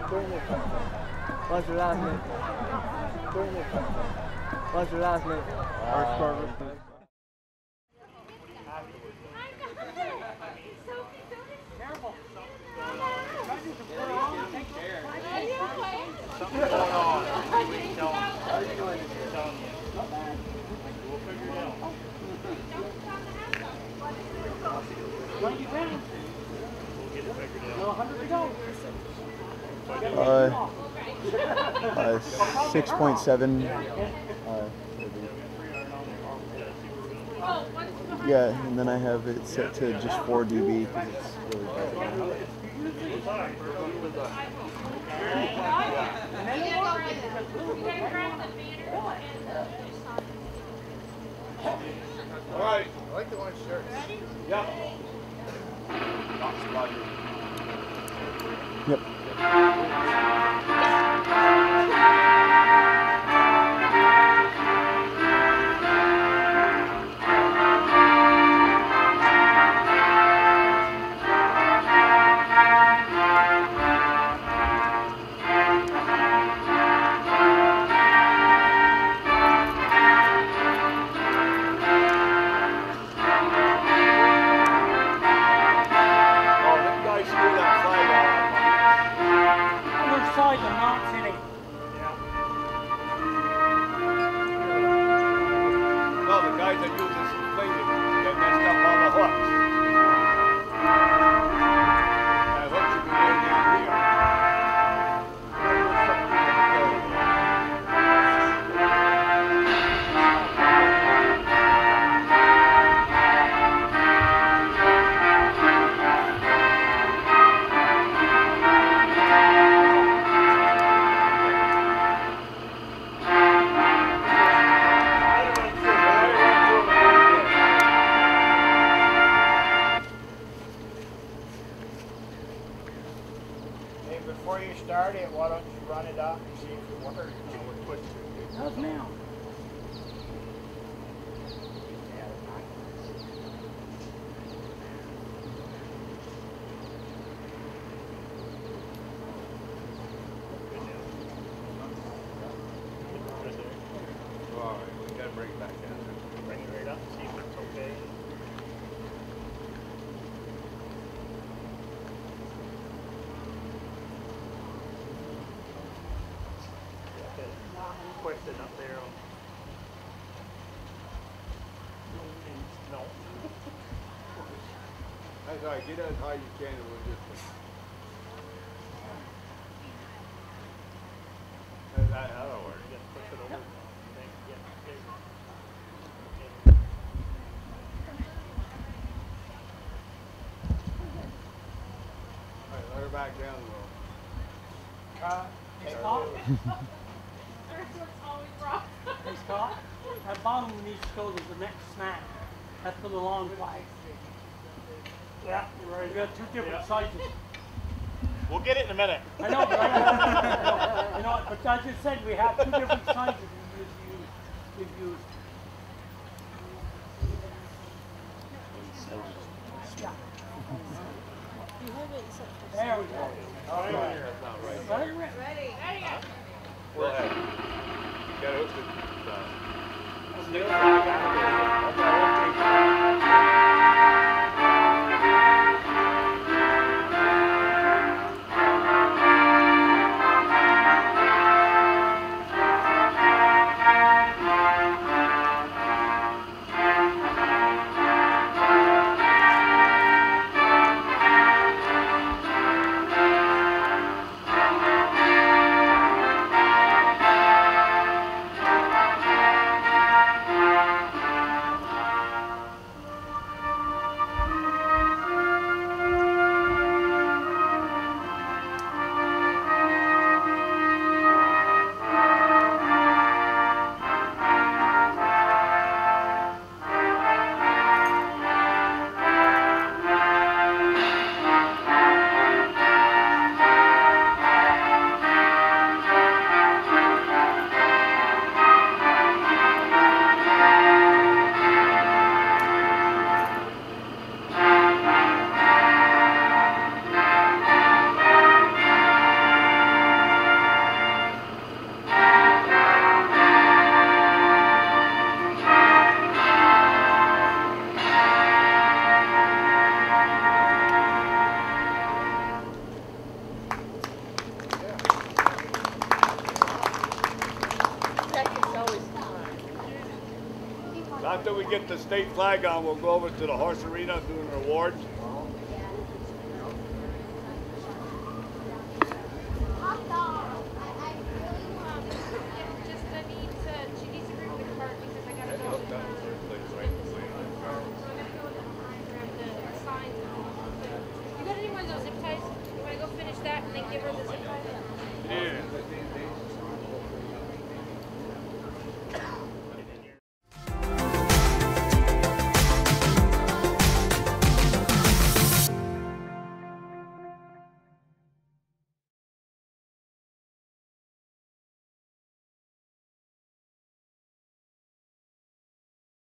What's your last name? What's your last name? Careful. Something's going on. How are you doing? We'll figure it out. We'll get it figured out. 100 to go. 6.7. Yeah, and then I have it set to just 4 dB because it's really bad. All right. I like the orange shirt. Yeah. Yep. Before you start it, why don't you run it up and see if it works? How's now? All right, we gotta bring it back down. Bring it right up, see if it's okay. Question up there. No. That's all right. Get as high as you can and we'll just. That'll work. Just push it over. All right, let her back down a little. Hey, Scott? Hey, Scott? That bottom needs to go to the next snap. That's for the long flag. Yeah, right. We got 2 different sizes. We'll get it in a minute. I know, but I know, but I just said we have 2 different sizes we've used. Yeah. There we go. All right. That's not right. Ready. Go ahead. You gotta hook After we get the state flag on, we'll go over to the horse arena doing rewards.